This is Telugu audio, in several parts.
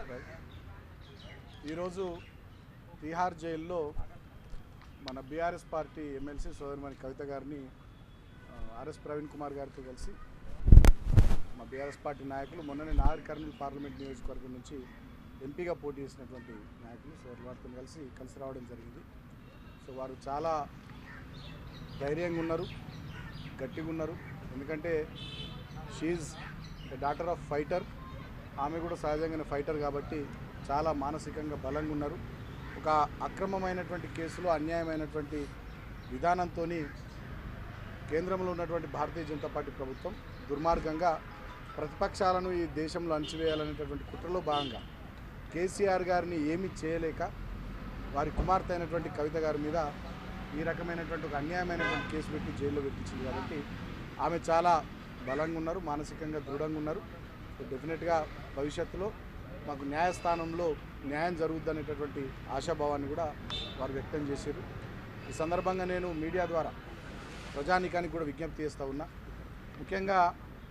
ఈరోజు తిహార్ జైల్లో మన బీఆర్ఎస్ పార్టీ ఎమ్మెల్సీ సోదరిమణి కవిత గారిని ఆర్ఎస్ ప్రవీణ్ కుమార్ గారితో కలిసి మా బీఆర్ఎస్ పార్టీ నాయకులు మొన్ననే నాగర్ కర్నూలు పార్లమెంట్ నియోజకవర్గం నుంచి ఎంపీగా పోటీ చేసినటువంటి నాయకులు సోదరు వారితో కలిసి రావడం జరిగింది. సో వారు చాలా ధైర్యంగా ఉన్నారు, గట్టిగా ఉన్నారు. ఎందుకంటే she a daughter of fighter. ఆమె కూడా సహజంగానే ఫైటర్ కాబట్టి చాలా మానసికంగా బలంగా ఉన్నారు. ఒక అక్రమమైనటువంటి కేసులో అన్యాయమైనటువంటి విధానంతో కేంద్రంలో ఉన్నటువంటి భారతీయ జనతా పార్టీ ప్రభుత్వం దుర్మార్గంగా ప్రతిపక్షాలను ఈ దేశంలో అణచివేయాలనేటటువంటి కుట్రలో భాగంగా కేసీఆర్ గారిని ఏమీ చేయలేక వారి కుమార్తె అయినటువంటి కవిత గారి మీద ఈ రకమైనటువంటి ఒక అన్యాయమైనటువంటి కేసు పెట్టి జైల్లో పెట్టించింది. కాబట్టి ఆమె చాలా బలంగా ఉన్నారు, మానసికంగా దృఢంగా ఉన్నారు. సో డెఫినెట్గా భవిష్యత్తులో మాకు న్యాయస్థానంలో న్యాయం జరుగుద్దనేటటువంటి ఆశాభావాన్ని కూడా వారు వ్యక్తం చేశారు. ఈ సందర్భంగా నేను మీడియా ద్వారా ప్రజానీకానికి కూడా విజ్ఞప్తి చేస్తూ ఉన్నా. ముఖ్యంగా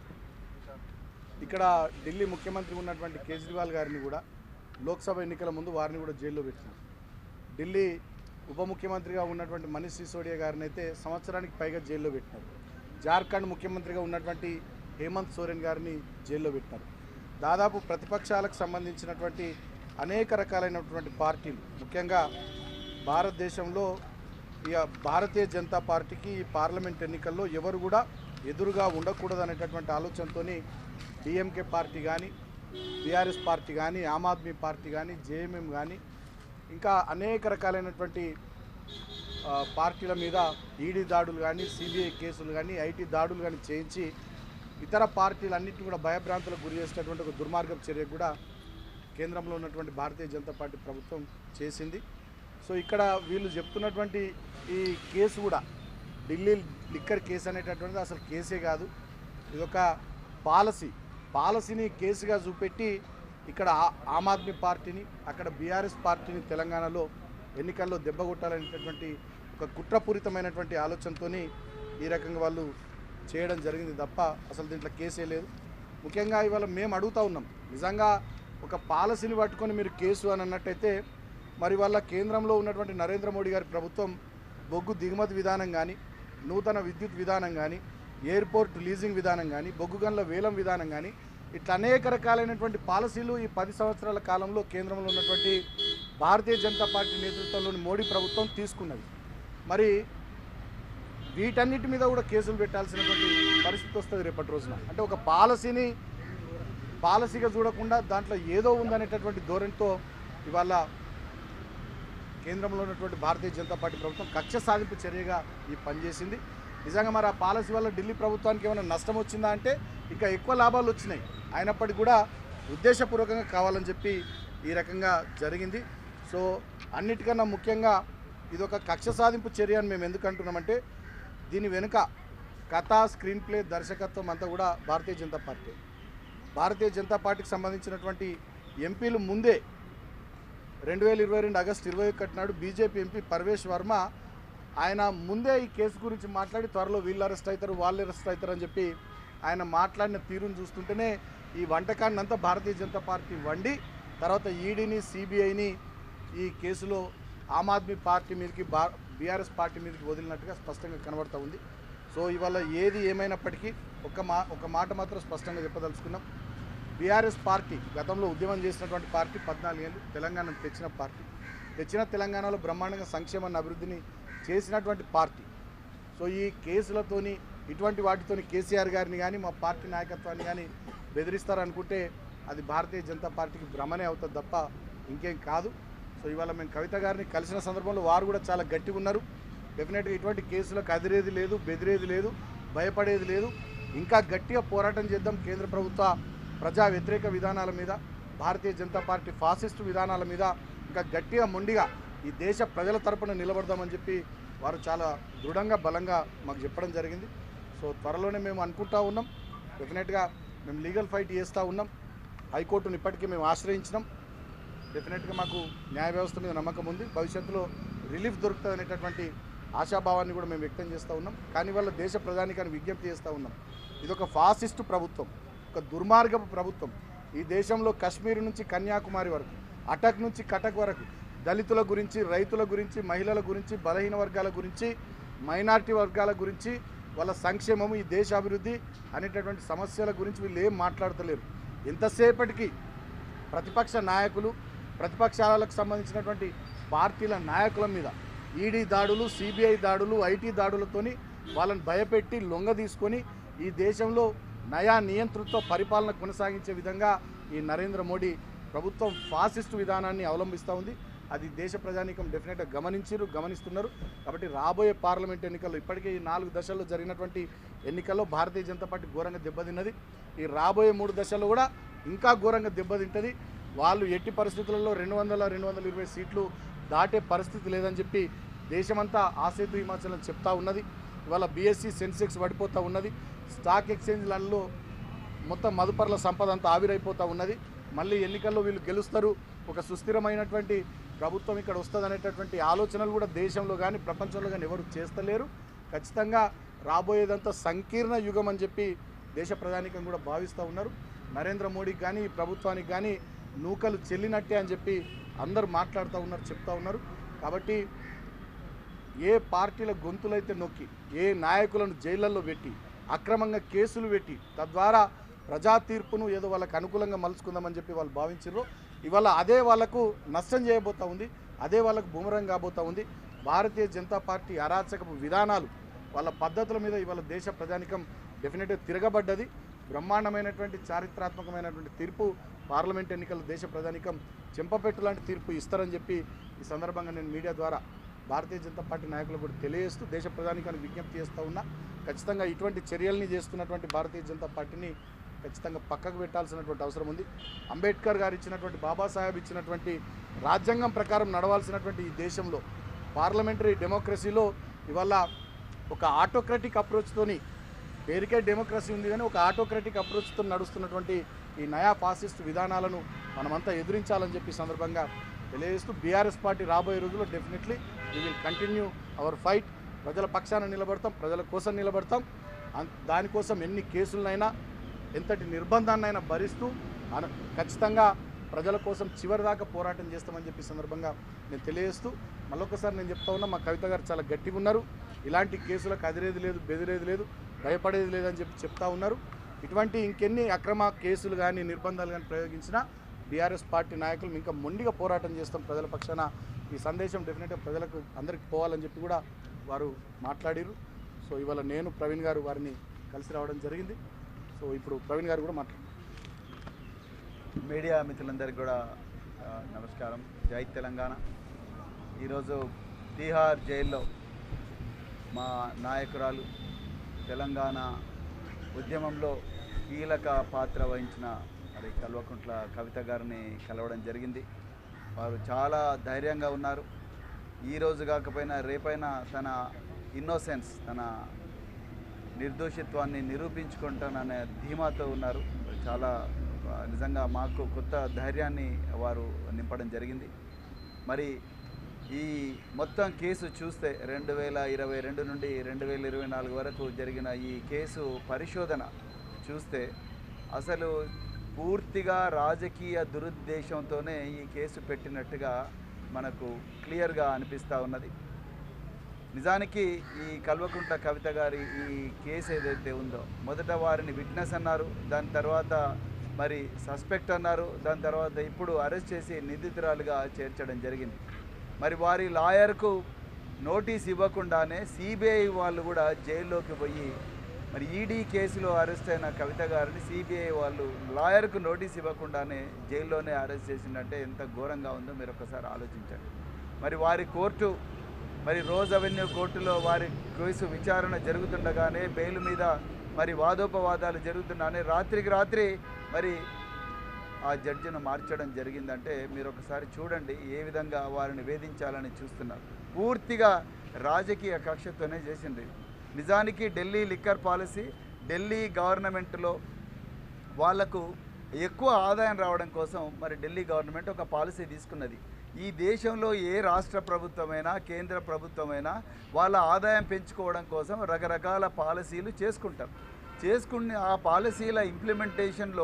ఇక్కడ ఢిల్లీ ముఖ్యమంత్రి ఉన్నటువంటి కేజ్రీవాల్ గారిని కూడా లోక్సభ ఎన్నికల ముందు వారిని కూడా జైల్లో పెట్టినారు. ఢిల్లీ ఉప ముఖ్యమంత్రిగా ఉన్నటువంటి మనీష్ సిసోడియా గారిని అయితే సంవత్సరానికి పైగా జైల్లో పెట్టినారు. జార్ఖండ్ ముఖ్యమంత్రిగా ఉన్నటువంటి హేమంత్ సోరెన్ గారిని జైల్లో పెట్టినారు. దాదాపు ప్రతిపక్షాలకు సంబంధించినటువంటి అనేక రకాలైనటువంటి పార్టీలు, ముఖ్యంగా భారతదేశంలో భారతీయ జనతా పార్టీకి ఈ పార్లమెంట్ ఎన్నికల్లో ఎవరు కూడా ఎదురుగా ఉండకూడదు అనేటటువంటి ఆలోచనతో డిఎంకే పార్టీ కానీ, బీఆర్ఎస్ పార్టీ కానీ, ఆమ్ ఆద్మీ పార్టీ కానీ, జేఎంఎం కానీ, ఇంకా అనేక రకాలైనటువంటి పార్టీల మీద ఈడీ దాడులు కానీ, సిబిఐ కేసులు కానీ, ఐటీ దాడులు కానీ చేయించి ఇతర పార్టీలన్నింటినీ కూడా భయభ్రాంతులకు గురి చేసేటటువంటి ఒక దుర్మార్గం చర్య కూడా కేంద్రంలో ఉన్నటువంటి భారతీయ జనతా పార్టీ ప్రభుత్వం చేసింది. సో ఇక్కడ వీళ్ళు చెప్తున్నటువంటి ఈ కేసు కూడా ఢిల్లీ లిక్కర్ కేసు అనేటటువంటిది అసలు కేసే కాదు. ఇదొక పాలసీని కేసుగా చూపెట్టి ఇక్కడ ఆమ్ ఆద్మీ పార్టీని, అక్కడ బీఆర్ఎస్ పార్టీని తెలంగాణలో ఎన్నికల్లో దెబ్బగొట్టాలనేటటువంటి ఒక కుట్రపూరితమైనటువంటి ఆలోచనతో ఈ రకంగా వాళ్ళు చేయడం జరిగింది తప్ప అసలు దీంట్లో కేసే లేదు. ముఖ్యంగా ఇవాళ మేము అడుగుతూ ఉన్నాం, నిజంగా ఒక పాలసీని పట్టుకొని మీరు కేసు అని అన్నట్టయితే మరి వాళ్ళ కేంద్రంలో ఉన్నటువంటి నరేంద్ర మోడీ గారి ప్రభుత్వం బొగ్గు దిగుమతి విధానం కానీ, నూతన విద్యుత్ విధానం కానీ, ఎయిర్పోర్ట్ లీజింగ్ విధానం కానీ, బొగ్గు గనుల వేలం విధానం కానీ, ఇట్లా అనేక రకాలైనటువంటి పాలసీలు ఈ 10 సంవత్సరాల కాలంలో కేంద్రంలో ఉన్నటువంటి భారతీయ జనతా పార్టీ నేతృత్వంలోని మోడీ ప్రభుత్వం తీసుకున్నది. మరి వీటన్నిటి మీద కూడా కేసులు పెట్టాల్సినటువంటి పరిస్థితి వస్తుంది రేపటి రోజున. అంటే ఒక పాలసీగా చూడకుండా దాంట్లో ఏదో ఉందనేటటువంటి ధోరణితో ఇవాళ కేంద్రంలో ఉన్నటువంటి భారతీయ జనతా పార్టీ ప్రభుత్వం కక్ష సాధింపు చర్యగా ఈ పనిచేసింది. నిజంగా మరి ఆ పాలసీ వల్ల ఢిల్లీ ప్రభుత్వానికి ఏమైనా నష్టం వచ్చిందా అంటే ఇంకా ఎక్కువ లాభాలు వచ్చినాయి. అయినప్పటికీ కూడా ఉద్దేశపూర్వకంగా కావాలని చెప్పి ఈ రకంగా జరిగింది. సో అన్నిటికన్నా ముఖ్యంగా ఇదొక కక్ష సాధింపు చర్య అని మేము ఎందుకు అంటున్నామంటే దీని వెనుక కథ, స్క్రీన్ ప్లే, దర్శకత్వం అంతా కూడా భారతీయ జనతా పార్టీకి సంబంధించినటువంటి ఎంపీలు ముందే 2022 ఆగస్టు 21 నాడు బీజేపీ ఎంపీ పర్వేష్ వర్మ ఆయన ముందే ఈ కేసు గురించి మాట్లాడి త్వరలో వీళ్ళు అరెస్ట్ అవుతారు, వాళ్ళు అరెస్ట్ అవుతారు అని చెప్పి ఆయన మాట్లాడిన తీరును చూస్తుంటేనే ఈ వంటకాన్ని అంతా భారతీయ జనతా పార్టీ వండి తర్వాత ఈడీని, సిబిఐని ఈ కేసులో ఆమ్ ఆద్మీ పార్టీ మీదకి, బీఆర్ఎస్ పార్టీ మీదకి వదిలినట్టుగా స్పష్టంగా కనబడుతూ ఉంది. సో ఇవాళ ఏది ఏమైనప్పటికీ ఒక మాట మాత్రం స్పష్టంగా చెప్పదలుచుకున్నాం. బీఆర్ఎస్ పార్టీ గతంలో ఉద్యమం చేసినటువంటి పార్టీ, 14 ఏళ్ళు తెలంగాణను తెచ్చిన తెలంగాణలో బ్రహ్మాండంగా సంక్షేమాన్ని, అభివృద్ధిని చేసినటువంటి పార్టీ. సో ఈ కేసులతోని ఇటువంటి వాటితోని కేసీఆర్ గారిని కానీ, మా పార్టీ నాయకత్వాన్ని కానీ బెదిరిస్తారనుకుంటే అది భారతీయ జనతా పార్టీకి భ్రమనే అవుతుంది తప్ప ఇంకేం కాదు. సో ఇవాళ మేము కవిత గారిని కలిసిన సందర్భంలో వారు కూడా చాలా గట్టిగా ఉన్నారు. డెఫినెట్గా ఇటువంటి కేసులకు అదిరేది లేదు, బెదిరేది లేదు, భయపడేది లేదు. ఇంకా గట్టిగా పోరాటం చేద్దాం కేంద్ర ప్రభుత్వ ప్రజా వ్యతిరేక విధానాల మీద, భారతీయ జనతా పార్టీ ఫాసిస్టు విధానాల మీద ఇంకా గట్టిగా మొండిగా ఈ దేశ ప్రజల తరపున నిలబడదామని చెప్పి వారు చాలా దృఢంగా, బలంగా మాకు చెప్పడం జరిగింది. సో త్వరలోనే మేము అనుకుంటా ఉన్నాం, డెఫినెట్గా మేము లీగల్ ఫైట్ చేస్తూ ఉన్నాం. హైకోర్టును ఇప్పటికీ మేము ఆశ్రయించినాం. డెఫినెట్గా మాకు న్యాయ వ్యవస్థ మీద నమ్మకం ఉంది. భవిష్యత్తులో రిలీఫ్ దొరుకుతుంది అనేటటువంటి ఆశాభావాన్ని కూడా మేము వ్యక్తం చేస్తూ ఉన్నాం. కానీ వాళ్ళ దేశ ప్రధానికాన్ని విజ్ఞప్తి చేస్తూ ఉన్నాం, ఇదొక ఫాసిస్టు ప్రభుత్వం, ఒక దుర్మార్గపు ప్రభుత్వం. ఈ దేశంలో కాశ్మీర్ నుంచి కన్యాకుమారి వరకు, అటక్ నుంచి కటక్ వరకు దళితుల గురించి, రైతుల గురించి, మహిళల గురించి, బలహీన వర్గాల గురించి, మైనారిటీ వర్గాల గురించి, వాళ్ళ సంక్షేమము, ఈ దేశ అభివృద్ధి అనేటటువంటి సమస్యల గురించి వీళ్ళు ఏం మాట్లాడతలేరు. ఎంతసేపటికి ప్రతిపక్ష నాయకులు, ప్రతిపక్షాలకు సంబంధించినటువంటి పార్టీల నాయకుల మీద ఈడీ దాడులు, సిబిఐ దాడులు, ఐటీ దాడులతోని వాళ్ళని భయపెట్టి లొంగ తీసుకొని ఈ దేశంలో నయా నియంతృత్వ పరిపాలన కొనసాగించే విధంగా ఈ నరేంద్ర మోడీ ప్రభుత్వం ఫాసిస్ట్ విధానాన్ని అవలంబిస్తూ ఉంది. అది దేశ ప్రజానీకం డెఫినెట్గా గమనిస్తున్నారు. కాబట్టి రాబోయే పార్లమెంట్ ఎన్నికల్లో ఇప్పటికే ఈ 4 దశల్లో జరిగినటువంటి ఎన్నికల్లో భారతీయ జనతా పార్టీ ఘోరంగా దెబ్బతిన్నది. ఈ రాబోయే 3 దశల్లో కూడా ఇంకా ఘోరంగా దెబ్బతింటుంది. వాళ్ళు ఎట్టి పరిస్థితులలో 200-220 సీట్లు దాటే పరిస్థితి లేదని చెప్పి దేశమంతా ఆసేతు హిమాచలం చెప్తా ఉన్నది. ఇవాళ బీఎస్సీ సెన్సెక్స్ పడిపోతూ ఉన్నది. స్టాక్ ఎక్స్చేంజ్లలో మొత్తం మదుపర్ల సంపద అంతా ఆవిరైపోతూ ఉన్నది. మళ్ళీ ఎన్నికల్లో వీళ్ళు గెలుస్తారు, ఒక సుస్థిరమైనటువంటి ప్రభుత్వం ఇక్కడ వస్తుంది అనేటటువంటి ఆలోచనలు కూడా దేశంలో కానీ ప్రపంచంలో కానీ ఎవరు చేస్తలేరు. ఖచ్చితంగా రాబోయేదంతా సంకీర్ణ యుగం అని చెప్పి దేశ ప్రధానికం కూడా భావిస్తూ ఉన్నారు. నరేంద్ర మోడీకి కానీ ప్రభుత్వానికి కానీ నూకలు చెల్లినట్టే అని చెప్పి అందరూ మాట్లాడుతూ ఉన్నారు, చెప్తా ఉన్నారు. కాబట్టి ఏ పార్టీల గొంతులైతే నొక్కి, ఏ నాయకులను జైళ్ళల్లో పెట్టి, అక్రమంగా కేసులు పెట్టి, తద్వారా ప్రజా తీర్పును ఏదో వాళ్ళకు అనుకూలంగా మలుచుకుందామని చెప్పి వాళ్ళు భావించారు, ఇవాళ అదే వాళ్లకు నష్టం చేయబోతూ ఉంది, అదే వాళ్ళకు బూమరంగ్ కాబోతూ ఉంది. భారతీయ జనతా పార్టీ అరాచకపు విధానాలు, వాళ్ళ పద్ధతుల మీద ఇవాళ దేశ ప్రజానికం డెఫినెట్గా తిరగబడ్డది. బ్రహ్మాండమైనటువంటి చారిత్రాత్మకమైనటువంటి తీర్పు పార్లమెంట్ ఎన్నికల దేశ ప్రజానికం చెంపపెట్టు లాంటి తీర్పు ఇస్తారని చెప్పి ఈ సందర్భంగా నేను మీడియా ద్వారా భారతీయ జనతా పార్టీ నాయకులకు కూడా తెలియజేస్తూ దేశ ప్రజానికానికి విజ్ఞప్తి చేస్తూ ఉన్నా. ఖచ్చితంగా ఇటువంటి చర్యల్ని చేస్తున్నటువంటి భారతీయ జనతా పార్టీని ఖచ్చితంగా పక్కకు పెట్టాల్సినటువంటి అవసరం ఉంది. అంబేద్కర్ గారు ఇచ్చినటువంటి, బాబాసాహెబ్ ఇచ్చినటువంటి రాజ్యాంగం ప్రకారం నడవాల్సినటువంటి ఈ దేశంలో పార్లమెంటరీ డెమోక్రసీలో ఇవాళ ఒక ఆటోక్రటిక్ అప్రోచ్తోని, పేరుకే డెమోక్రసీ ఉంది కానీ ఒక ఆటోక్రటిక్ అప్రోచ్తో నడుస్తున్నటువంటి ఈ నయా ఫాసిస్ట్ విధానాలను మనమంతా ఎదురించాలని చెప్పి సందర్భంగా తెలియజేస్తూ బీఆర్ఎస్ పార్టీ రాబోయే రోజుల్లో definitely we will continue our fight. ప్రజల పక్షాన నిలబడతాం, ప్రజల కోసం నిలబడతాం. దానికోసం ఎన్ని కేసులనైనా, ఎంతటి నిర్బంధాన్నైనా భరిస్తూ ఖచ్చితంగా ప్రజల కోసం చివరి దాకా పోరాటం చేస్తామని చెప్పి సందర్భంగా నేను తెలియజేస్తూ మళ్ళొకసారి నేను చెప్తా ఉన్నా, మా కవిత గారు చాలా గట్టిగా ఉన్నారు. ఇలాంటి కేసులకు అదిరేది లేదు, బెదిరేది లేదు, భయపడేది లేదని చెప్పి చెప్తా ఉన్నారు. ఇటువంటి ఇంకెన్ని అక్రమ కేసులు కానీ నిర్బంధాలు కానీ ప్రయోగించినా బీఆర్ఎస్ పార్టీ నాయకులు ఇంకా మొండిగా పోరాటం చేస్తాం ప్రజల పక్షాన. ఈ సందేశం డెఫినెట్గా ప్రజలకు అందరికీ పోవాలని చెప్పి కూడా వారు మాట్లాడారు. సో ఇవాళ నేను ప్రవీణ్ గారు వారిని కలిసి రావడం జరిగింది. సో ఇప్పుడు ప్రవీణ్ గారు కూడా మాట్లాడారు. మీడియా మిత్రులందరికీ కూడా నమస్కారం. జై తెలంగాణ. ఈరోజు తీహార్ జైల్లో మా నాయకురాలు, తెలంగాణ ఉద్యమంలో కీలక పాత్ర వహించిన మరి కల్వకుంట్ల కవిత గారిని కలవడం జరిగింది. వారు చాలా ధైర్యంగా ఉన్నారు. ఈరోజు కాకపోయినా రేపైనా తన ఇన్నోసెన్స్, తన నిర్దోషిత్వాన్ని నిరూపించుకుంటాననే ధీమాతో ఉన్నారు. చాలా నిజంగా మాకు కొత్త ధైర్యాన్ని వారు నింపడం జరిగింది. మరి ఈ మొత్తం కేసు చూస్తే 2022 నుండి 2024 వరకు జరిగిన ఈ కేసు పరిశోధన చూస్తే అసలు పూర్తిగా రాజకీయ దురుద్దేశంతోనే ఈ కేసు పెట్టినట్టుగా మనకు క్లియర్గా అనిపిస్తూ ఉన్నది. నిజానికి ఈ కల్వకుంట్ల కవిత గారి ఈ కేసు ఏదైతే ఉందో, మొదట వారిని విట్నెస్ అన్నారు, దాని తర్వాత మరి సస్పెక్ట్ అన్నారు, దాని తర్వాత ఇప్పుడు అరెస్ట్ చేసి నిందితురాలుగా చేర్చడం జరిగింది. మరి వారి లాయర్కు నోటీస్ ఇవ్వకుండానే సిబిఐ వాళ్ళు కూడా జైల్లోకి పోయి మరి ఈడీ కేసులో అరెస్ట్ అయిన కవిత గారిని సిబిఐ వాళ్ళు లాయర్కు నోటీస్ ఇవ్వకుండానే జైల్లోనే అరెస్ట్ చేసిందంటే ఎంత ఘోరంగా ఉందో మీరు ఒకసారి ఆలోచించండి. మరి వారి కోర్టు, మరి రోజ్ అవెన్యూ కోర్టులో వారి కేసు విచారణ జరుగుతుండగానే బెయిల్ మీద మరి వాదోపవాదాలు జరుగుతున్నానే రాత్రికి రాత్రి మరి ఆ జడ్జిను మార్చడం జరిగిందంటే మీరు ఒకసారి చూడండి ఏ విధంగా వారిని వేధించాలని చూస్తున్నారు. పూర్తిగా రాజకీయ కక్షతోనే చేసింది. నిజానికి ఢిల్లీ లిక్కర్ పాలసీ, ఢిల్లీ గవర్నమెంట్లో వాళ్లకు ఎక్కువ ఆదాయం రావడం కోసం మరి ఢిల్లీ గవర్నమెంట్ ఒక పాలసీ తీసుకున్నది. ఈ దేశంలో ఏ రాష్ట్ర ప్రభుత్వమైనా కేంద్ర ప్రభుత్వమైనా వాళ్ళ ఆదాయం పెంచుకోవడం కోసం రకరకాల పాలసీలు చేసుకుంటారు. చేసుకుని ఆ పాలసీల ఇంప్లిమెంటేషన్లో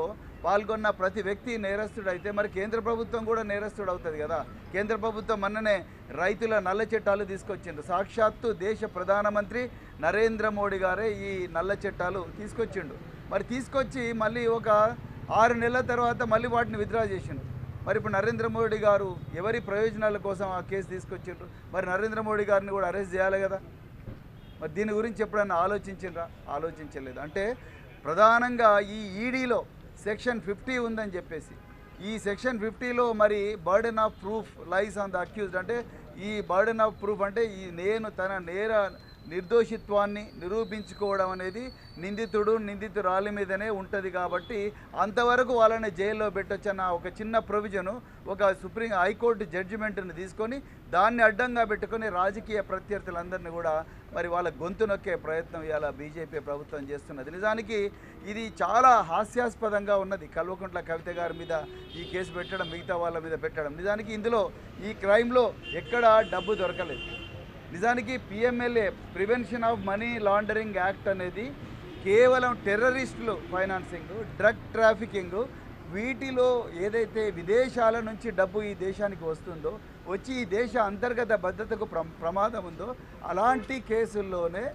పాల్గొన్న ప్రతి వ్యక్తి నేరస్తుడైతే మరి కేంద్ర ప్రభుత్వం కూడా నేరస్తుడు అవుతుంది కదా. కేంద్ర ప్రభుత్వం మొన్ననే రైతుల నల్ల చట్టాలు తీసుకొచ్చిండ్రు. సాక్షాత్తు దేశ ప్రధానమంత్రి నరేంద్ర మోడీ గారే ఈ నల్ల చట్టాలు తీసుకొచ్చిండు. మరి తీసుకొచ్చి మళ్ళీ ఒక 6 నెలల తర్వాత మళ్ళీ వాటిని విత్డ్రా చేసిండు. మరి ఇప్పుడు నరేంద్ర మోడీ గారు ఎవరి ప్రయోజనాల కోసం ఆ కేసు తీసుకొచ్చిండ్రు? మరి నరేంద్ర మోడీ గారిని కూడా అరెస్ట్ చేయాలి కదా. మరి దీని గురించి ఎప్పుడన్నా ఆలోచించిండ్రా? ఆలోచించలేదు. అంటే ప్రధానంగా ఈ ఈడీలో సెక్షన్ 50 ఉందని చెప్పేసి, ఈ సెక్షన్ 50లో మరి burden of proof lies on the accused. అంటే ఈ బర్డెన్ ఆఫ్ ప్రూఫ్ అంటే ఈ తన నిర్దోషిత్వాన్ని నిరూపించుకోవడం అనేది నిందితురాలి మీదనే ఉంటుంది. కాబట్టి అంతవరకు వాళ్ళని జైల్లో పెట్టొచ్చన్న ఒక చిన్న ప్రొవిజను ఒక హైకోర్టు జడ్జిమెంట్ని తీసుకొని దాన్ని అడ్డంగా పెట్టుకొని రాజకీయ ప్రత్యర్థులందరినీ కూడా మరి వాళ్ళ గొంతు నొక్కే ప్రయత్నం ఇవాళ బీజేపీ ప్రభుత్వం చేస్తున్నది. నిజానికి ఇది చాలా హాస్యాస్పదంగా ఉన్నది. కల్వకుంట్ల కవిత గారి మీద ఈ కేసు పెట్టడం, మిగతా వాళ్ళ మీద పెట్టడం. నిజానికి ఇందులో ఈ క్రైమ్లో ఎక్కడా డబ్బు దొరకలేదు. నిజానికి PMLA prevention of money laundering act అనేది కేవలం టెర్రరిస్టులు ఫైనాన్సింగ్, డ్రగ్ ట్రాఫికింగ్, వీటిలో ఏదైతే విదేశాల నుంచి డబ్బు ఈ దేశానికి వస్తుందో, వచ్చి ఈ దేశ అంతర్గత భద్రతకు ప్రమాదం ఉందో అలాంటి కేసుల్లోనే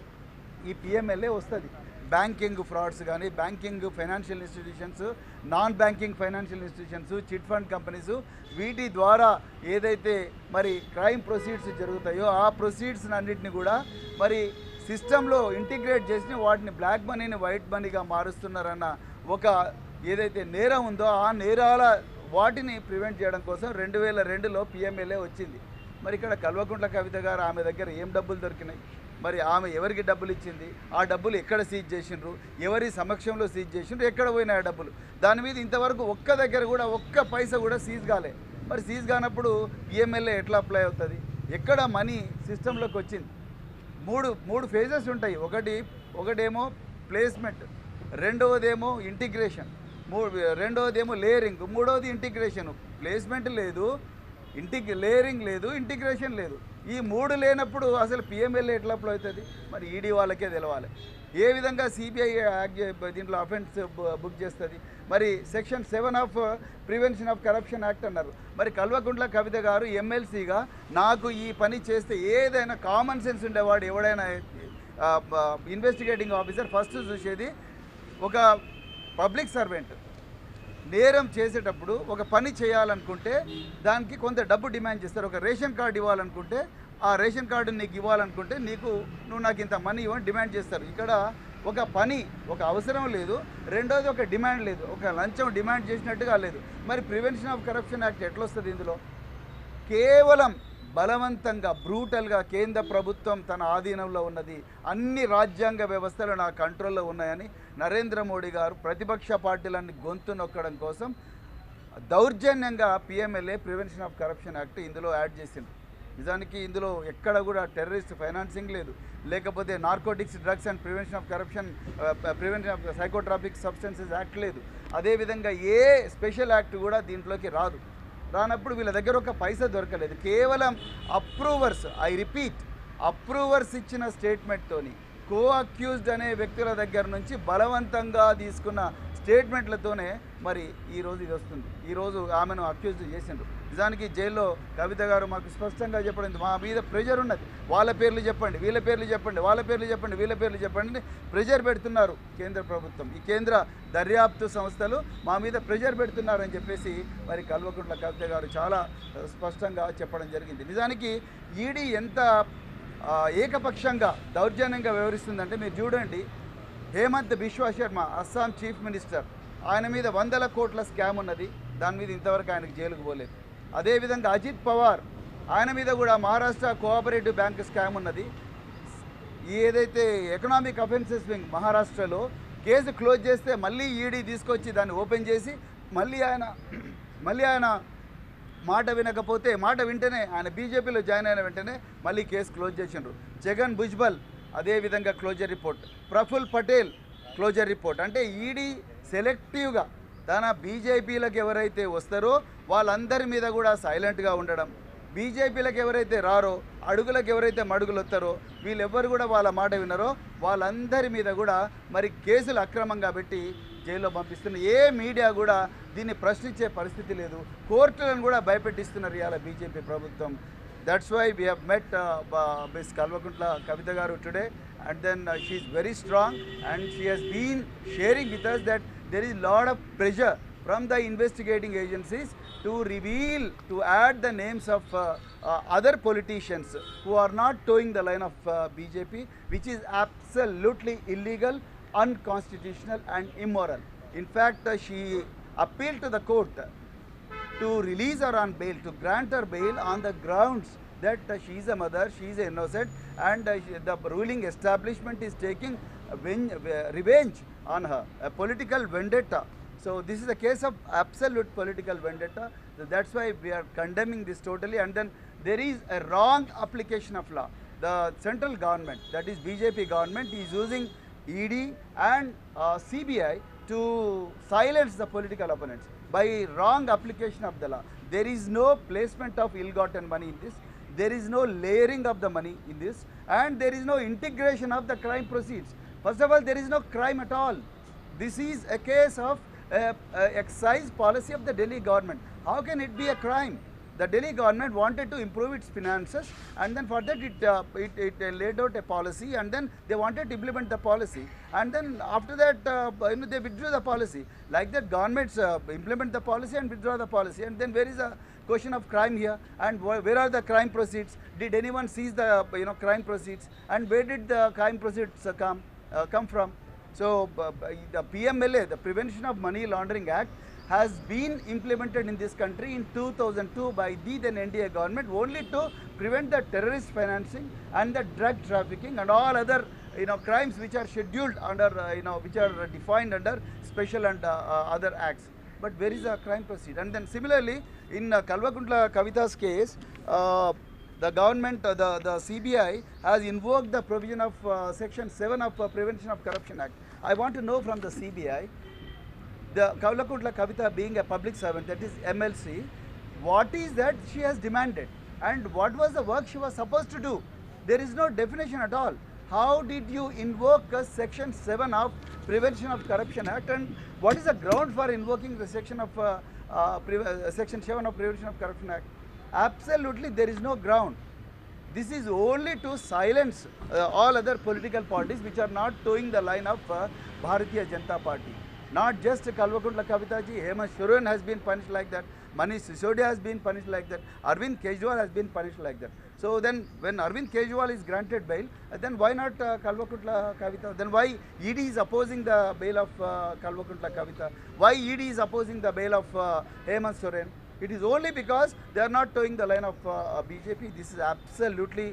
ఈ పిఎంఎల్ఏ వస్తుంది. బ్యాంకింగ్ ఫ్రాడ్స్ కానీ, banking financial institutions, non banking financial institutions, chit fund companies, వీటి ద్వారా ఏదైతే మరి క్రైమ్ ప్రొసీడ్స్ జరుగుతాయో ఆ ప్రొసీడ్స్ అన్నింటినీ కూడా మరి సిస్టంలో ఇంటిగ్రేట్ చేసి వాటిని బ్లాక్ మనీని వైట్ మనీగా మారుస్తున్నారన్న ఒక ఏదైతే నేరం ఉందో ఆ నేరాల వాటిని ప్రివెంట్ చేయడం కోసం 2002లో పిఎంఎల్ఏ వచ్చింది. మరి ఇక్కడ కల్వకుంట్ల కవిత గారు ఆమె దగ్గర ఏం డబ్బులు దొరికినాయి? మరి ఆమె ఎవరికి డబ్బులు ఇచ్చింది? ఆ డబ్బులు ఎక్కడ సీజ్ చేసిండ్రు? ఎవరి సమక్షంలో సీజ్ చేసిండ్రు? ఎక్కడ పోయినాయి ఆ డబ్బులు? దాని మీద ఇంతవరకు ఒక్క దగ్గర కూడా ఒక్క పైసా కూడా సీజ్ కాలే. మరి సీజ్ కానప్పుడు పిఎంఎల్ఏ ఎట్లా అప్లై అవుతుంది? ఎక్కడ మనీ సిస్టంలోకి వచ్చింది? మూడు ఫేజెస్ ఉంటాయి. ఒకటేమో ప్లేస్మెంట్, రెండవదేమో ఇంటిగ్రేషన్, రెండవదేమో లేయరింగ్, మూడవది ఇంటిగ్రేషన్. ప్లేస్మెంట్ లేదు, లేయరింగ్ లేదు, ఇంటిగ్రేషన్ లేదు. ఈ 3 లేనప్పుడు అసలు పిఎంఎల్ఏ ఎట్లా అప్లై అవుతుంది? మరి ఈడీ వాళ్ళకే తెలవాలి. ఏ విధంగా సిబిఐ దీంట్లో అఫెన్స్ బుక్ చేస్తుంది? మరి section 7 of prevention of corruption act అన్నారు. మరి కల్వకుంట్ల కవిత గారు ఎమ్మెల్సీగా నాకు ఈ పని చేస్తే ఏదైనా కామన్ సెన్స్ ఉండేవాడు ఎవడైనా ఇన్వెస్టిగేటింగ్ ఆఫీసర్ ఫస్ట్ చూసేది ఒక పబ్లిక్ సర్వెంట్ నేరం చేసేటప్పుడు ఒక పని చేయాలనుకుంటే దానికి కొంత డబ్బు డిమాండ్ చేస్తారు. ఒక రేషన్ కార్డు ఇవ్వాలనుకుంటే ఆ రేషన్ కార్డు నీకు ఇవ్వాలనుకుంటే నువ్వు నాకు ఇంత మనీ ఇవ్వని డిమాండ్ చేస్తారు. ఇక్కడ ఒక పని ఒక అవసరం లేదు, రెండోది ఒక డిమాండ్ లేదు, ఒక లంచం డిమాండ్ చేసినట్టుగా లేదు. మరి ప్రివెన్షన్ ఆఫ్ కరప్షన్ యాక్ట్ ఎట్లా వస్తుంది? ఇందులో కేవలం బలవంతంగా బ్రూటల్గా కేంద్ర ప్రభుత్వం తన ఆధీనంలో ఉన్నది, అన్ని రాజ్యాంగ వ్యవస్థలు నా కంట్రోల్లో ఉన్నాయని నరేంద్ర మోడీ గారు ప్రతిపక్ష పార్టీలన్నీ గొంతు నొక్కడం కోసం దౌర్జన్యంగా PMLA prevention of corruption act ఇందులో యాడ్ చేసింది. నిజానికి ఇందులో ఎక్కడ కూడా టెర్రరిస్ట్ ఫైనాన్సింగ్ లేదు, లేకపోతే narcotics drugs and prevention of psychotropic substances act లేదు. అదేవిధంగా ఏ స్పెషల్ యాక్ట్ కూడా దీంట్లోకి రానప్పుడు వీళ్ళ దగ్గర ఒక పైసా దొరకలేదు. కేవలం అప్రూవర్స్, ఐ రిపీట్, అప్రూవర్స్ ఇచ్చిన స్టేట్మెంట్తోని కో అక్యూజ్డ్ అనే వ్యక్తుల దగ్గర నుంచి బలవంతంగా తీసుకున్న స్టేట్మెంట్లతోనే మరి ఈరోజు ఇది వస్తుంది. ఈరోజు ఆమెను అక్యూజ్ చేసిండ్రు. నిజానికి జైల్లో కవిత గారు మాకు స్పష్టంగా చెప్పండి, మా మీద ప్రెజర్ ఉన్నది, వాళ్ళ పేర్లు చెప్పండి, వీళ్ళ పేర్లు చెప్పండి, వాళ్ళ పేర్లు చెప్పండి, వీళ్ళ పేర్లు చెప్పండి, ప్రెజర్ పెడుతున్నారు కేంద్ర ప్రభుత్వం, ఈ కేంద్ర దర్యాప్తు సంస్థలు మా మీద ప్రెజర్ పెడుతున్నారని చెప్పేసి మరి కల్వకుంట్ల కవిత గారు చాలా స్పష్టంగా చెప్పడం జరిగింది. నిజానికి ఈడీ ఎంత ఏకపక్షంగా దౌర్జన్యంగా వ్యవహరిస్తుందంటే మీరు చూడండి. హేమంత్ బిశ్వా శర్మ అస్సాం చీఫ్ మినిస్టర్, ఆయన మీద 100 కోట్ల స్కామ్ ఉన్నది, దాని మీద ఇంతవరకు ఆయనకు జైలుకు పోలేదు. అదేవిధంగా అజిత్ పవార్, ఆయన మీద కూడా మహారాష్ట్ర కోఆపరేటివ్ బ్యాంక్ స్కామ్ ఉన్నది. ఏదైతే ఎకనామిక్ అఫెన్సెస్ వింగ్ మహారాష్ట్రలో కేసు క్లోజ్ చేస్తే మళ్ళీ ఈడీ తీసుకొచ్చి దాన్ని ఓపెన్ చేసి మళ్ళీ ఆయన మాట వినకపోతే, మాట వింటేనే ఆయన బీజేపీలో జాయిన్ అయిన వెంటనే మళ్ళీ కేసు క్లోజ్ చేసిండ్రు. జగన్ భుజ్బల్ అదేవిధంగా closure report, Praful Patel closure report. అంటే ఈడీ సెలెక్టివ్గా తన బీజేపీలకు ఎవరైతే వస్తారో వాళ్ళందరి మీద కూడా సైలెంట్గా ఉండడం, బీజేపీలకు ఎవరైతే రారో, అడుగులకు ఎవరైతే మడుగులు వస్తారో, వీళ్ళెవ్వరు కూడా వాళ్ళ మాట వినరో వాళ్ళందరి మీద కూడా మరి కేసులు అక్రమంగా పెట్టి జైల్లో పంపిస్తున్న ఏ మీడియా కూడా దీన్ని ప్రశ్నించే పరిస్థితి లేదు. కోర్టులను కూడా భయపెట్టిస్తున్నారు ఇవాళ బీజేపీ ప్రభుత్వం. That's why we have met Ms. Kalvakuntla Kavita Garu today, and then she is very strong, and she has been sharing with us that there is a lot of pressure from the investigating agencies to reveal, to add the names of other politicians who are not towing the line of BJP, which is absolutely illegal, unconstitutional and immoral. In fact, she appealed to the court to release her on bail, to grant her bail on the grounds that she is a mother, she is innocent, and the ruling establishment is taking revenge on her, a political vendetta. So this is a case of absolute political vendetta. So that's why we are condemning this totally, and then there is a wrong application of law. The central government, that is BJP government, is using ED and CBI to silence the political opponents by wrong application of the law. There is no placement of ill-gotten money in this. There is no layering of the money in this, and there is no integration of the crime proceeds. First of all, there is no crime at all. This is a case of excise policy of the Delhi government. How can it be a crime? The Delhi government wanted to improve its finances, and then for that it laid out a policy, and then they wanted to implement the policy, and then after that they withdrew the policy. Like that, governments implement the policy and withdraw the policy, and then where is the question of crime here? And where are the crime proceeds? Did anyone seize the crime proceeds? And where did the crime proceeds come from? So the PMLA, the Prevention of Money Laundering Act, has been implemented in this country in 2002 by the then NDA government, only to prevent the terrorist financing and the drug trafficking and all other crimes which are scheduled under which are defined under special and other acts. But where is the crime proceed? And then similarly in Kalvakuntla Kavita's case, the government, the CBI has invoked the provision of section 7 of Prevention of Corruption Act. I want to know from the CBI, the Kalvakuntla Kavita being a public servant, that is MLC, what is that she has demanded, and what was the work she was supposed to do? There is no definition at all. How did you invoke section 7 of Prevention of Corruption Act, and what is the ground for invoking the section of section 7 of Prevention of Corruption Act? Absolutely there is no ground. This is only to silence all other political parties which are not towing the line of Bharatiya Janata Party. Not just Kalvakuntla Kavita ji, Hemant Soren has been punished like that, Manish Sisodia has been punished like that, Arvind Kejriwal has been punished like that. So then when Arvind Kejriwal is granted bail, then why not Kalvakuntla Kavita? Then why ED is opposing the bail of Kalvakuntla Kavita? Why ED is opposing the bail of Hemant Soren? It is only because they are not towing the line of BJP. This is absolutely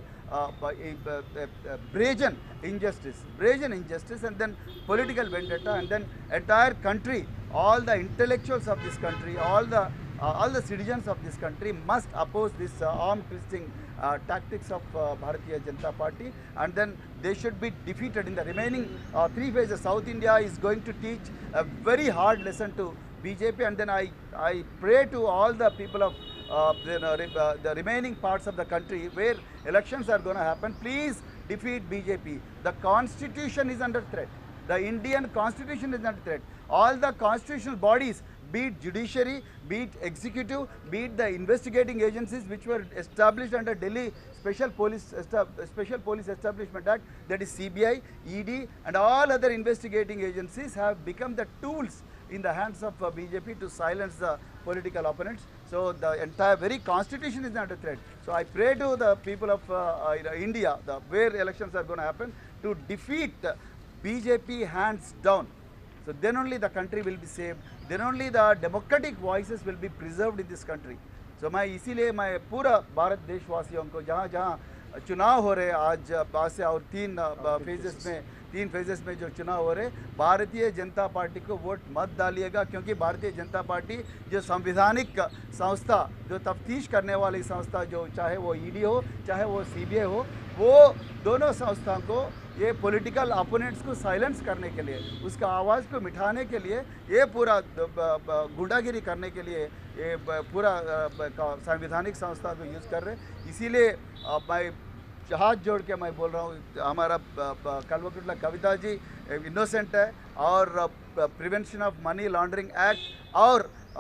brazen injustice, and then political vendetta, and then entire country, all the intellectuals of this country, all the citizens of this country must oppose this arm twisting tactics of Bharatiya Janata Party, and then they should be defeated in the remaining 3 phases. South India is going to teach a very hard lesson to BJP, and then I pray to all the people of the remaining parts of the country where elections are going to happen, please defeat BJP. The constitution is under threat. The Indian constitution is under threat. All the constitutional bodies, be it judiciary, be it executive, be it the investigating agencies which were established under Delhi Special Police Establishment Act, that is CBI, ED and all other investigating agencies, have become the tools in the hands of BJP to silence the political opponents. So the entire very constitution is under threat. So I pray to the people of India, where elections are going to happen, to defeat BJP hands down. So then only the country will be saved, then only the democratic voices will be preserved in this country. So मैं इसीलिए मैं पूरा भारत देशवासियों को, जहाँ जहाँ चुनाव हो रहे आज से और 3 फेजेस में जो चुनाव हो रहे, भारतीय जनता पार्टी को वोट मत डालिएगा, क्योंकि भारतीय जनता पार्टी जो संवैधानिक संस्था, जो तफ्तीश करने वाली संस्था, जो चाहे वो ईडी हो चाहे वो सीबीआई हो, वो दोनों संस्थाओं को ये पॉलिटिकल अपोनेंट्स को साइलेंस करने के लिए, उसका आवाज़ को मिटाने के लिए, ये पूरा गुंडागिरी करने के लिए ये पूरा संवैधानिक संस्था को यूज़ कर रहे। इसीलिए मैं हाथ जोड़ के मैं बोल रहा हूँ, हमारा कल्वकुंतला कविता जी इनोसेंट है, और prevention of money laundering act और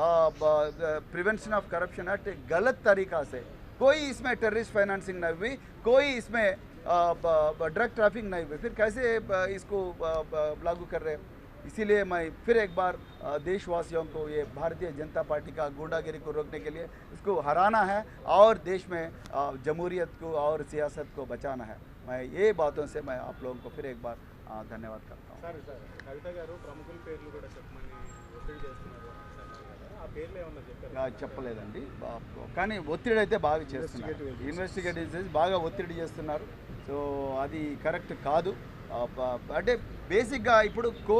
प्रिवेंशन ऑफ करप्शन एक्ट गलत तरीका से, कोई इसमें टेररिस्ट फाइनेंसिंग नहीं हुई, कोई इसमें ड्रग ट्रैफिक नहीं हुई, फिर कैसे इसको लागू कर रहे हैं? इसीलिए मैं फिर एक बार देशवासियों को, ये भारतीय जनता पार्टी का गुंडागिरी को रोकने के लिए इसको हराना है और देश में जमहूरियत को और सियासत को बचाना है। मैं ये बातों से मैं आप लोगों को फिर एक बार धन्यवाद करता हूँ। సార్ కవిత గారు ప్రముఖుల పేర్లు కూడా చెప్పమని ఒత్తిడి చేస్తున్నారు ఆ పేర్లు ఏమన్నా చెప్పారు? చెప్పలేదండి, కానీ ఒత్తిడి అయితే బాగా చేస్తున్నారు, ఇన్వెస్టిగేటివ్ బాగా ఒత్తిడి చేస్తున్నారు. సో అది కరెక్ట్ కాదు. అంటే బేసిక్గా ఇప్పుడు కో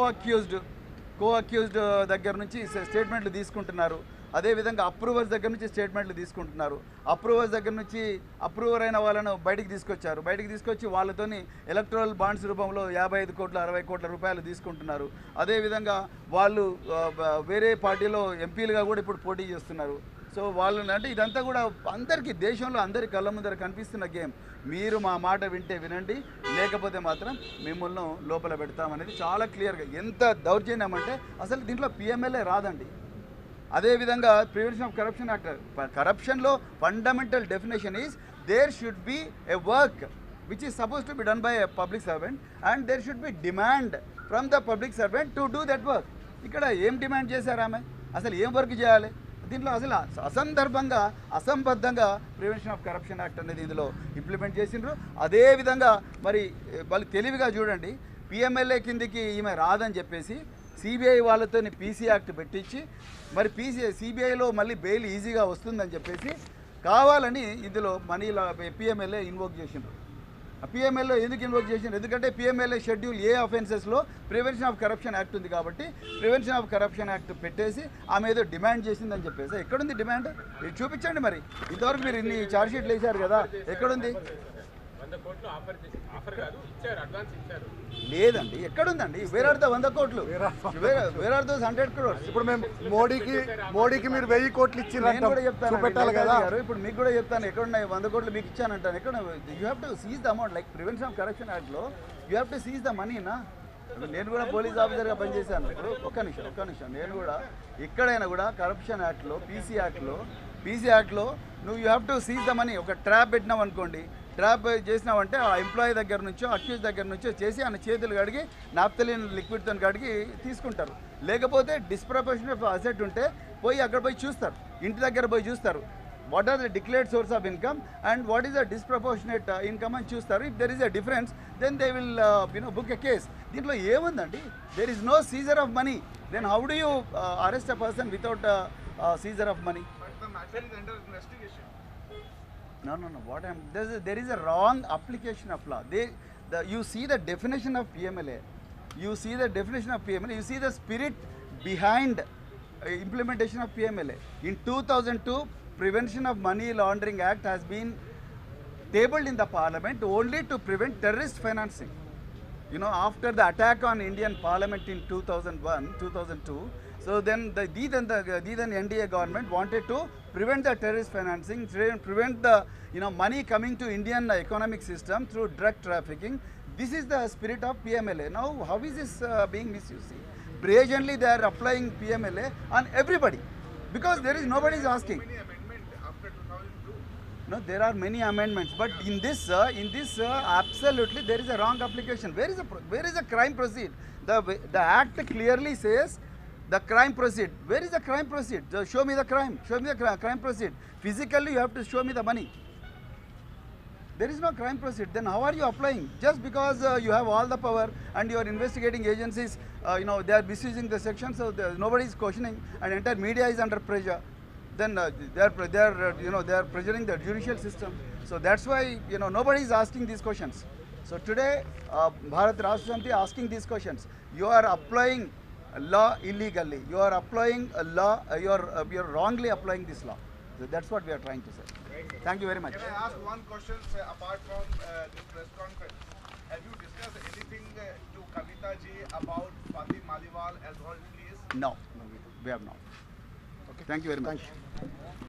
అక్యూజ్డ్ దగ్గర నుంచి స్టేట్మెంట్లు తీసుకుంటున్నారు, అదేవిధంగా అప్రూవర్స్ దగ్గర నుంచి స్టేట్మెంట్లు తీసుకుంటున్నారు. అప్రూవర్స్ దగ్గర నుంచి అప్రూవర్ అయిన వాళ్ళను బయటికి తీసుకొచ్చి వాళ్ళతోని ఎలక్టరల్ బాండ్స్ రూపంలో 55 కోట్ల 60 కోట్ల రూపాయలు తీసుకుంటున్నారు. అదేవిధంగా వాళ్ళు వేరే పార్టీలో ఎంపీలుగా కూడా ఇప్పుడు పోటీ చేస్తున్నారు. సో వాళ్ళని అంటే ఇదంతా కూడా అందరికీ, దేశంలో అందరి కళ్ళ ముందర కనిపిస్తున్న గేమ్. మీరు మా మాట వింటే వినండి, లేకపోతే మాత్రం మిమ్మల్ని లోపల పెడతామనేది చాలా క్లియర్గా. ఎంత దౌర్జన్యం అంటే అసలు దీంట్లో పిఎంఎల్ఏ రాదండి. అదేవిధంగా ప్రివెన్షన్ ఆఫ్ కరప్షన్ యాక్ట్, కరప్షన్లో fundamental definition is there should be a work which is suppose to be done by a public servant and there should be demand from the public servant to do that work. ఇక్కడ ఏం డిమాండ్ చేశారు ఆమె? అసలు ఏం వర్క్ చేయాలి? దీంట్లో అసలు అసందర్భంగా అసంబద్ధంగా ప్రివెన్షన్ ఆఫ్ కరప్షన్ యాక్ట్ అనేది ఇందులో ఇంప్లిమెంట్ చేసిండ్రు. అదేవిధంగా మరి వాళ్ళు తెలివిగా చూడండి, పిఎంఎల్ఏ కిందికి ఈమె రాదని చెప్పేసి సిబిఐ వాళ్ళతో పీసీ యాక్ట్ పెట్టించి, మరి సిబిఐలో మళ్ళీ బెయిల్ ఈజీగా వస్తుందని చెప్పేసి కావాలని ఇందులో మనీలో పిఎంఎల్ఏ ఇన్వోక్ చేసిండ్రు. పిఎంఎల్ఏ ఎందుకు ఇన్వోక్ చేసిండ్రు? ఎందుకంటే పిఎంఎల్ఏ షెడ్యూల్ ఏ అఫెన్సెస్లో ప్రివెన్షన్ ఆఫ్ కరప్షన్ యాక్ట్ ఉంది కాబట్టి ప్రివెన్షన్ ఆఫ్ కరప్షన్ యాక్ట్ పెట్టేసి ఆమె ఏదో డిమాండ్ చేసిందని చెప్పేసి. ఎక్కడుంది డిమాండ్? ఇది చూపించండి. మరి ఇంతవరకు మీరు ఇన్ని ఛార్జ్ షీట్లు వేశారు కదా, ఎక్కడుంది? లేదండి, ఎక్కడుందండి? వేర్ ఆర్ ద 100 కోట్లు? Where are those 100 crores? ఇప్పుడు మేము మోడీకి మీరు 1000 కోట్లు ఇచ్చిండ్రు, నేను కూడా చెప్తాను పెట్టాలి కదా. ఇప్పుడు మీకు కూడా చెప్తాను, ఎక్కడున్నాయి 100 కోట్లు మీకు ఇచ్చానంటాను. ఎక్కడ you have to seize the amount. Like prevention of corruption యాక్ట్లో you have to seize the మనీనా. నేను కూడా పోలీస్ ఆఫీసర్గా పనిచేశాను. ఇప్పుడు ఒక్క నిమిషం నేను కూడా ఎక్కడైనా కూడా కరప్షన్ యాక్ట్లో పీసీ యాక్ట్లో నువ్వు you have to seize the money. ఒక ట్రాప్ పెట్టినావు అనుకోండి, ట్రాప్ చేసినావంటే ఆ ఎంప్లాయీ దగ్గర నుంచో అక్యూజ్ దగ్గర నుంచో చేసి ఆయన చేతులు కడిగి నాప్తలిన్ లిక్విడ్తో కడిగి తీసుకుంటారు. లేకపోతే డిస్ప్రపోర్షనేట్ అసెట్ ఉంటే అక్కడ పోయి చూస్తారు, ఇంటి దగ్గర పోయి చూస్తారు. What are the declared source of income and what is the disproportionate income అని చూస్తారు. If there is a difference then they will book a case. దీంట్లో ఏముందండి? There is no seizure of money. Then how do you arrest a person without seizure of money? No. What there is a wrong application of law. You see the definition of PMLA. You see the spirit behind implementation of PMLA. In 2002, Prevention of Money Laundering Act has been tabled in the Parliament only to prevent terrorist financing. You know, after the attack on Indian Parliament in 2002. So then the then NDA government wanted to prevent the terrorist financing, prevent the money coming to Indian economic system through drug trafficking. This is the spirit of PMLA. Now, how is this being misused? Brazenly they are applying PMLA on everybody because there is nobody is asking. No, there are many amendments, but in this absolutely there is a wrong application. Where is the crime proceed? The act clearly says the crime proceed. Where is the crime proceed? Show me the crime. Show me the crime proceed. Physically, you have to show me the money. There is no crime proceed. Then how are you applying? Just because you have all the power and your investigating agencies, they are misusing the section, so nobody is questioning, and entire media is under pressure. Then they are pressuring the judicial system. So that's why nobody is asking these questions. So today, Bharat Rashtra Samiti asking these questions. You are applying law illegally. You are applying a law. You are wrongly applying this law. So that's what we are trying to say. Thank you very much. Can I ask one question apart from this press conference? Have you discussed anything to Kavita ji about Fatih Maliwal as well, please? No, we have not. Okay. Thank you very much. Thank you.